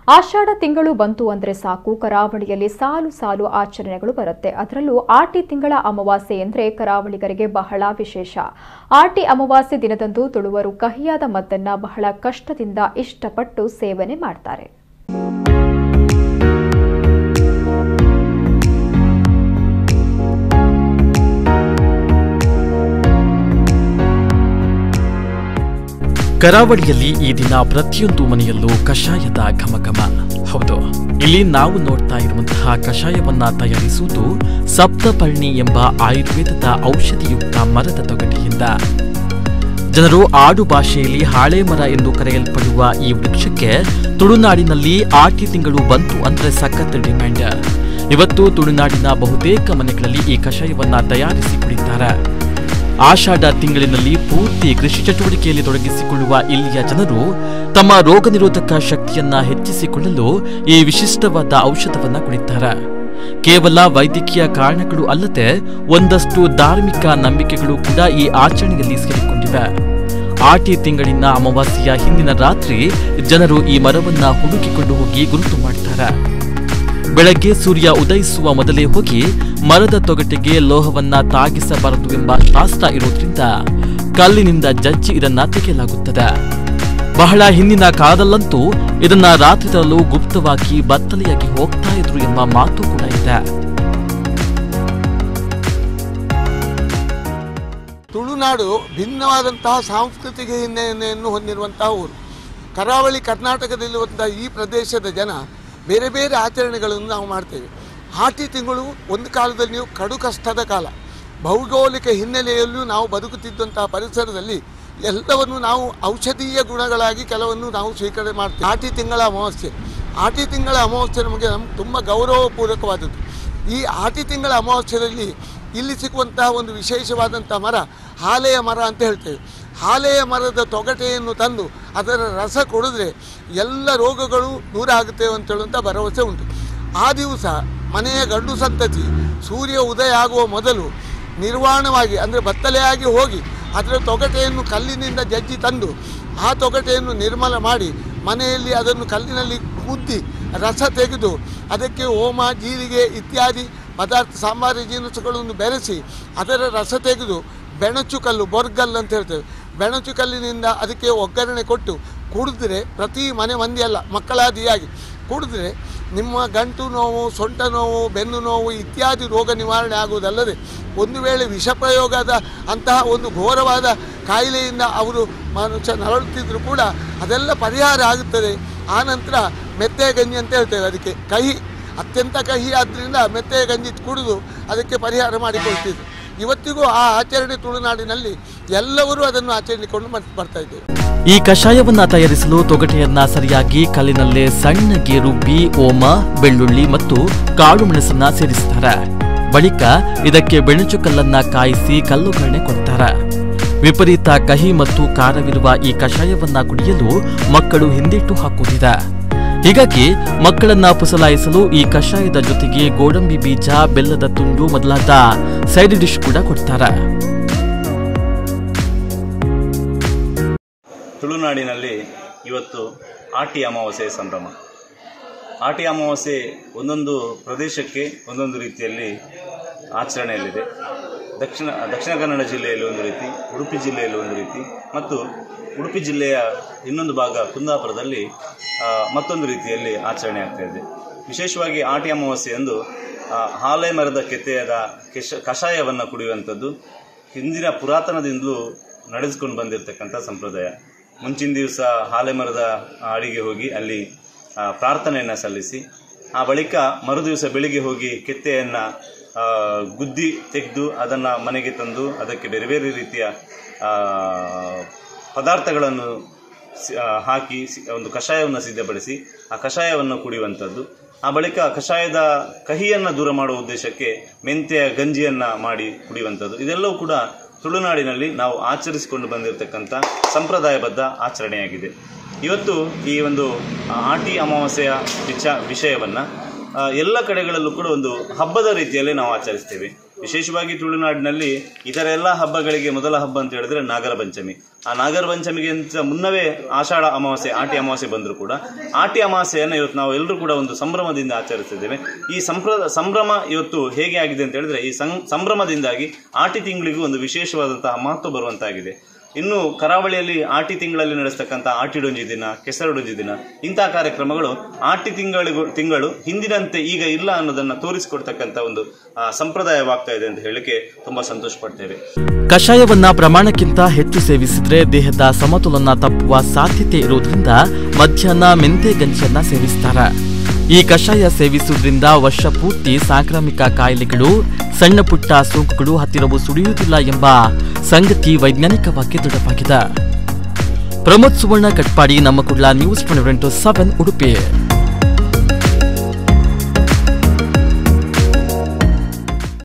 ಆಷಾಢ ತಿಂಗಳು ಬಂತು ಅಂದ್ರೆ ಸಾಕು ಕರಾವಳಿಯಲ್ಲಿ ಸಾಲು ಸಾಲು ಆಚರಣೆಗಳು ಬರುತ್ತೆ. ಅದರಲ್ಲೂ ಆಟಿ ತಿಂಗಳ ಅಮಾವಾಸ್ಯೆ ಎಂದರೆ ಕರಾವಳಿಗರಿಗೆ ಬಹಳ ವಿಶೇಷ. ಆಟಿ ಅಮಾವಾಸ್ಯೆ ದಿನದಂದು ತುಳುವರು ಕಹಿಯಾದ ಮದ್ದನ್ನ ಬಹಳ ಕಷ್ಟದಿಂದ ಇಷ್ಟಪಟ್ಟು ಸೇವನೆ ಮಾಡ್ತಾರೆ. ಕರಾವಳಿಯಲ್ಲಿ ಈ ದಿನ ಪ್ರತಿಯೊಂದು ಮನೆಯಲ್ಲೂ ಕಷಾಯದ ಘಮಘಮ. ಹೌದು, ಇಲ್ಲಿ ನಾವು ನೋಡ್ತಾ ಇರುವಂತಹ ಕಷಾಯವನ್ನ ತಯಾರಿಸುವುದು ಸಪ್ತಪರ್ಣಿ ಎಂಬ ಆಯುರ್ವೇದದ ಔಷಧಿಯುಕ್ತ ಮರದ ತೊಗಟೆಯಿಂದ. ಜನರು ಆಡು ಭಾಷೆಯಲ್ಲಿ ಹಾಳೆ ಮರ ಎಂದು ಕರೆಯಲ್ಪಡುವ ಈ ವೃಕ್ಷಕ್ಕೆ ತುಳುನಾಡಿನಲ್ಲಿ ಆಟಿ ತಿಂಗಳು ಬಂತು ಅಂದ್ರೆ ಸಖತ್ ಡಿಮ್ಯಾಂಡ್. ಇವತ್ತು ತುಳುನಾಡಿನ ಬಹುತೇಕ ಮನೆಗಳಲ್ಲಿ ಈ ಕಷಾಯವನ್ನ ತಯಾರಿಸಿ ಕುಡಿತಾರೆ. ಆಷಾಢ ತಿಂಗಳಿನಲ್ಲಿ ಪೂರ್ತಿ ಕೃಷಿ ಚಟುವಟಿಕೆಯಲ್ಲಿ ತೊಡಗಿಸಿಕೊಳ್ಳುವ ಇಲ್ಲಿಯ ಜನರು ತಮ್ಮ ರೋಗ ನಿರೋಧಕ ಶಕ್ತಿಯನ್ನ ಹೆಚ್ಚಿಸಿಕೊಳ್ಳಲು ಈ ವಿಶಿಷ್ಟವಾದ ಔಷಧವನ್ನ ಕುಡಿತಾರೆ. ಕೇವಲ ವೈದ್ಯಕೀಯ ಕಾರಣಗಳು ಅಲ್ಲದೆ ಒಂದಷ್ಟು ಧಾರ್ಮಿಕ ನಂಬಿಕೆಗಳು ಕೂಡ ಈ ಆಚರಣೆಯಲ್ಲಿ ಸೇರಿಕೊಂಡಿವೆ. ಆಟಿ ತಿಂಗಳಿನ ಅಮಾವಾಸ್ಯೆಯ ಹಿಂದಿನ ರಾತ್ರಿ ಜನರು ಈ ಮರವನ್ನ ಹುಡುಕಿಕೊಂಡು ಹೋಗಿ ಗುರುತು ಮಾಡ್ತಾರೆ. ಬೆಳಗ್ಗೆ ಸೂರ್ಯ ಉದಯಿಸುವ ಮೊದಲೇ ಹೋಗಿ ಮರದ ತೊಗಟೆಗೆ ಲೋಹವನ್ನ ತಾಗಿಸಬಾರದು ಎಂಬ ಶಾಸ್ತ್ರ ಇರೋದ್ರಿಂದ ಕಲ್ಲಿನಿಂದ ಜಜ್ಜಿ ಇದನ್ನ ತೆಗೆಯಲಾಗುತ್ತದೆ. ಬಹಳ ಹಿಂದಿನ ಕಾಲದಲ್ಲಂತೂ ಇದನ್ನ ರಾತ್ರಿ ತರಲು ಗುಪ್ತವಾಗಿ ಬತ್ತಲೆಯಾಗಿ ಹೋಗ್ತಾ ಇದ್ರು ಎಂಬ ಮಾತು ಕೂಡ ಇದೆ. ತುಳುನಾಡು ಭಿನ್ನವಾದಂತಹ ಸಾಂಸ್ಕೃತಿಕ ಹಿನ್ನೆಲೆಯನ್ನು ಹೊಂದಿರುವಂತಹ ಊರು. ಕರಾವಳಿ ಕರ್ನಾಟಕದಲ್ಲಿರುವಂತಹ ಈ ಪ್ರದೇಶದ ಜನ ಬೇರೆ ಬೇರೆ ಆಚರಣೆಗಳನ್ನು ನಾವು ಮಾಡ್ತೇವೆ. ಆಟಿ ತಿಂಗಳು ಒಂದು ಕಾಲದಲ್ಲಿ ಕಡು ಕಷ್ಟದ ಕಾಲ. ಭೌಗೋಳಿಕ ಹಿನ್ನೆಲೆಯಲ್ಲೂ ನಾವು ಬದುಕುತ್ತಿದ್ದಂತಹ ಪರಿಸರದಲ್ಲಿ ಎಲ್ಲವನ್ನು ನಾವು ಔಷಧೀಯ ಗುಣಗಳಾಗಿ ಕೆಲವನ್ನು ನಾವು ಸ್ವೀಕರಣೆ ಮಾಡ್ತೇವೆ. ಆಟಿ ತಿಂಗಳ ಅಮಾವಾಸ್ಯೆ ನಮಗೆ ತುಂಬ ಗೌರವಪೂರ್ವಕವಾದದ್ದು. ಈ ಆಟಿ ತಿಂಗಳ ಅಮಾವಾಸ್ಯೆಯಲ್ಲಿ ಇಲ್ಲಿ ಸಿಗುವಂತಹ ಒಂದು ವಿಶೇಷವಾದಂಥ ಮರ ಹಾಲೆಯ ಮರ ಅಂತ ಹೇಳ್ತೇವೆ. ಹಾಲೆಯ ಮರದ ತೊಗಟೆಯನ್ನು ತಂದು ಅದರ ರಸ ಕುಡಿದ್ರೆ ಎಲ್ಲ ರೋಗಗಳು ದೂರ ಆಗುತ್ತೇವೆ ಅಂತ ಹೇಳುವಂಥ ಭರವಸೆ ಉಂಟು. ಆ ದಿವಸ ಮನೆಯ ಗಂಡು ಸಂತತಿ ಸೂರ್ಯ ಉದಯ ಆಗುವ ಮೊದಲು ನಿರ್ವಾಣವಾಗಿ ಅಂದರೆ ಬತ್ತಲೆಯಾಗಿ ಹೋಗಿ ಅದರ ತೊಗಟೆಯನ್ನು ಕಲ್ಲಿನಿಂದ ಜಜ್ಜಿ ತಂದು ಆ ತೊಗಟೆಯನ್ನು ನಿರ್ಮಲ ಮಾಡಿ ಮನೆಯಲ್ಲಿ ಅದನ್ನು ಕಲ್ಲಿನಲ್ಲಿ ಕುದ್ದಿ ರಸ ತೆಗೆದು ಅದಕ್ಕೆ ಓಮ, ಜೀರಿಗೆ ಇತ್ಯಾದಿ ಪದಾರ್ಥ ಸಾಂಬಾರಿ ಜೀನಸುಗಳನ್ನು ಬೆರೆಸಿ ಅದರ ರಸ ತೆಗೆದು ಬೆಣಚು ಕಲ್ಲು, ಬೊರ್ಗಲ್ ಅಂತ ಹೇಳ್ತೇವೆ, ಬೆಣಚು ಕಲ್ಲಿನಿಂದ ಅದಕ್ಕೆ ಒಗ್ಗರಣೆ ಕೊಟ್ಟು ಕುಡಿದ್ರೆ ಪ್ರತಿ ಮನೆ ಮಂದಿಯಲ್ಲ ಮಕ್ಕಳಾದಿಯಾಗಿ ಕುಡಿದ್ರೆ ನಿಮ್ಮ ಗಂಟು ನೋವು, ಸೊಂಟ ನೋವು, ಬೆನ್ನು ನೋವು ಇತ್ಯಾದಿ ರೋಗ ನಿವಾರಣೆ ಆಗುವುದಲ್ಲದೆ ಒಂದು ವೇಳೆ ವಿಷಪ್ರಯೋಗದ ಅಂತಹ ಒಂದು ಘೋರವಾದ ಕಾಯಿಲೆಯಿಂದ ಅವರು ಮನುಷ್ಯ ನರಳುತ್ತಿದ್ದರೂ ಕೂಡ ಅದೆಲ್ಲ ಪರಿಹಾರ ಆಗುತ್ತದೆ. ಆನಂತರ ಮೆತ್ತೆ ಗಂಜಿ ಅಂತ ಹೇಳ್ತೇವೆ, ಅದಕ್ಕೆ ಕಹಿ, ಅತ್ಯಂತ ಕಹಿ ಆದ್ದರಿಂದ ಮೆತ್ತೆ ಗಂಜಿ ಕುಡಿದು ಅದಕ್ಕೆ ಪರಿಹಾರ ಮಾಡಿಕೊಳ್ತಿದ್ರು. ಇವತ್ತಿಗೂ ಆ ಆಚರಣೆ ತುಳುನಾಡಿನಲ್ಲಿ ಎಲ್ಲರೂ ಅದನ್ನು ಆಚರಿಸಿಕೊಂಡು ಬರ್ತಾ ಇದ್ದೇವೆ. ಈ ಕಷಾಯವನ್ನ ತಯಾರಿಸಲು ತೊಗಟೆಯನ್ನ ಸರಿಯಾಗಿ ಕಲ್ಲಿನಲ್ಲೇ ಸಣ್ಣಗೆ ರುಬ್ಬಿ ಓಮ, ಬೆಳ್ಳುಳ್ಳಿ ಮತ್ತು ಕಾಳು ಮೆಣಸನ್ನ ಸೇರಿಸುತ್ತಾರೆ. ಬಳಿಕ ಇದಕ್ಕೆ ಬೆಣಚು ಕಲ್ಲನ್ನ ಕಾಯಿಸಿ ಕಲ್ಲುಗರಣೆ ಕೊಡ್ತಾರೆ. ವಿಪರೀತ ಕಹಿ ಮತ್ತು ಖಾರವಿರುವ ಈ ಕಷಾಯವನ್ನ ಕುಡಿಯಲು ಮಕ್ಕಳು ಹಿಂದೇಟು ಹಾಕುತ್ತಿದೆ. ಹೀಗಾಗಿ ಮಕ್ಕಳನ್ನ ಪುಸಲಾಯಿಸಲು ಈ ಕಷಾಯದ ಜೊತೆಗೆ ಗೋಡಂಬಿ ಬೀಜ, ಬೆಲ್ಲದ ತುಂಡು ಮೊದಲಾದ ಸೈಡ್ ಡಿಶ್ ಕೂಡ ಕೊಡ್ತಾರೆ. ತುಳುನಾಡಿನಲ್ಲಿ ಇವತ್ತು ಆಟಿ ಅಮಾವಾಸ್ಯೆಯ ಸಂಭ್ರಮ. ಆಟಿ ಅಮಾವಾಸ್ಯೆ ಒಂದೊಂದು ಪ್ರದೇಶಕ್ಕೆ ಒಂದೊಂದು ರೀತಿಯಲ್ಲಿ ಆಚರಣೆಯಲ್ಲಿದೆ. ದಕ್ಷಿಣ ಕನ್ನಡ ಜಿಲ್ಲೆಯಲ್ಲಿ ಒಂದು ರೀತಿ, ಉಡುಪಿ ಜಿಲ್ಲೆಯಲ್ಲಿ ಒಂದು ರೀತಿ, ಮತ್ತು ಉಡುಪಿ ಜಿಲ್ಲೆಯ ಇನ್ನೊಂದು ಭಾಗ ಕುಂದಾಪುರದಲ್ಲಿ ಮತ್ತೊಂದು ರೀತಿಯಲ್ಲಿ ಆಚರಣೆ ಆಗ್ತಾ ಇದೆ. ವಿಶೇಷವಾಗಿ ಆಟಿ ಅಮಾವಾಸ್ಯೆಯಂದು ಹಾಲೆ ಮರದ ಕೆತ್ತೆಯಾದ ಕಷಾಯವನ್ನು ಕುಡಿಯುವಂಥದ್ದು ಹಿಂದಿನ ಪುರಾತನದಿಂದಲೂ ನಡೆಸಿಕೊಂಡು ಬಂದಿರತಕ್ಕಂಥ ಸಂಪ್ರದಾಯ. ಮುಂಚಿನ ದಿವಸ ಹಾಲೆ ಮರದ ಅಡಿಗೆ ಹೋಗಿ ಅಲ್ಲಿ ಪ್ರಾರ್ಥನೆಯನ್ನು ಸಲ್ಲಿಸಿ ಆ ಬಳಿಕ ಮರುದಿವಸ ಬೆಳಿಗ್ಗೆ ಹೋಗಿ ಕೆತ್ತೆಯನ್ನು ಗುದ್ದಿ ತೆಗೆದು ಅದನ್ನು ಮನೆಗೆ ತಂದು ಅದಕ್ಕೆ ಬೇರೆ ಬೇರೆ ರೀತಿಯ ಪದಾರ್ಥಗಳನ್ನು ಹಾಕಿ ಒಂದು ಕಷಾಯವನ್ನು ಸಿದ್ಧಪಡಿಸಿ ಆ ಕಷಾಯವನ್ನು ಕುಡಿಯುವಂಥದ್ದು. ಆ ಬಳಿಕ ಕಷಾಯದ ಕಹಿಯನ್ನು ದೂರ ಮಾಡುವ ಉದ್ದೇಶಕ್ಕೆ ಮೆಂತ್ಯ ಗಂಜಿಯನ್ನು ಮಾಡಿ ಕುಡಿಯುವಂಥದ್ದು. ಇದೆಲ್ಲವೂ ಕೂಡ ತುಳುನಾಡಿನಲ್ಲಿ ನಾವು ಆಚರಿಸಿಕೊಂಡು ಬಂದಿರತಕ್ಕಂಥ ಸಂಪ್ರದಾಯಬದ್ಧ ಆಚರಣೆಯಾಗಿದೆ. ಇವತ್ತು ಈ ಒಂದು ಆಟಿ ಅಮಾವಾಸ್ಯೆಯ ವಿಷಯವನ್ನು ಎಲ್ಲ ಕಡೆಗಳಲ್ಲೂ ಕೂಡ ಒಂದು ಹಬ್ಬದ ರೀತಿಯಲ್ಲಿ ನಾವು ಆಚರಿಸ್ತೇವೆ. ವಿಶೇಷವಾಗಿ ತುಳುನಾಡಿನಲ್ಲಿ ಇತರ ಎಲ್ಲ ಹಬ್ಬಗಳಿಗೆ ಮೊದಲ ಹಬ್ಬ ಅಂತ ಹೇಳಿದ್ರೆ ನಾಗರ ಪಂಚಮಿ. ಆ ನಾಗರ ಪಂಚಮಿಗೆ ಅಂತ ಮುನ್ನವೇ ಆಷಾಢ ಅಮಾವಾಸ್ಯೆ, ಆಟಿ ಅಮಾವಾಸ್ಯೆ ಬಂದರೂ ಕೂಡ ಆಟಿ ಅಮಾವಾಸ್ಯೆಯನ್ನು ಇವತ್ತು ನಾವು ಎಲ್ಲರೂ ಕೂಡ ಒಂದು ಸಂಭ್ರಮದಿಂದ ಆಚರಿಸ್ತಿದ್ದೇವೆ. ಈ ಸಂಭ್ರಮ ಇವತ್ತು ಹೇಗೆ ಆಗಿದೆ ಅಂತ ಹೇಳಿದ್ರೆ, ಈ ಸಂಭ್ರಮದಿಂದಾಗಿ ಆಟಿ ತಿಂಗಳಿಗೂ ಒಂದು ವಿಶೇಷವಾದಂತಹ ಮಹತ್ವ ಬರುವಂತಾಗಿದೆ. ಇನ್ನು ಕರಾವಳಿಯಲ್ಲಿ ಆಟಿ ತಿಂಗಳಲ್ಲಿ ನಡೆಸ್ತಕ್ಕಂಥ ಆಟಿಡೊಂಜಿ ದಿನ, ಕೆಸರಡೊಂಜಿ ದಿನ, ಇಂತಹ ಕಾರ್ಯಕ್ರಮಗಳು ಆಟಿ ತಿಂಗಳು ಹಿಂದಿನಂತೆ ಈಗ ಇಲ್ಲ ಅನ್ನೋದನ್ನ ತೋರಿಸಿಕೊಡ್ತಕ್ಕಂಥ ಒಂದು ಸಂಪ್ರದಾಯವಾಗ್ತಾ ಇದೆ ಅಂತ ಹೇಳಿಕ್ಕೆ ತುಂಬಾ ಸಂತೋಷ ಪಡ್ತೇವೆ. ಕಷಾಯವನ್ನ ಪ್ರಮಾಣಕ್ಕಿಂತ ಹೆಚ್ಚು ಸೇವಿಸಿದ್ರೆ ದೇಹದ ಸಮತೋಲನ ತಪ್ಪುವ ಸಾಧ್ಯತೆ ಇರುವುದರಿಂದ ಮಧ್ಯಾಹ್ನ ಮೆಂತೆ ಗಂಜನ್ನ ಸೇವಿಸ್ತಾರೆ. ಈ ಕಷಾಯ ಸೇವಿಸುವುದರಿಂದ ವರ್ಷ ಪೂರ್ತಿ ಸಾಂಕ್ರಾಮಿಕ ಕಾಯಿಲೆಗಳು, ಸಣ್ಣ ಪುಟ್ಟ ಸೋಂಕುಗಳು ಹತ್ತಿರವೂ ಸುಳಿಯುವುದಿಲ್ಲ ಎಂಬ ಸಂಗತಿ ವೈಜ್ಞಾನಿಕವಾಗಿ ದೃಢವಾಗಿದೆ. ಪ್ರಮೋದ್ ಸುವರ್ಣ ಕಟ್ಪಾಡಿ, ನಮ್ಮ ಕುಡ್ಲ ನ್ಯೂಸ್ 24/7 ಉಡುಪಿ.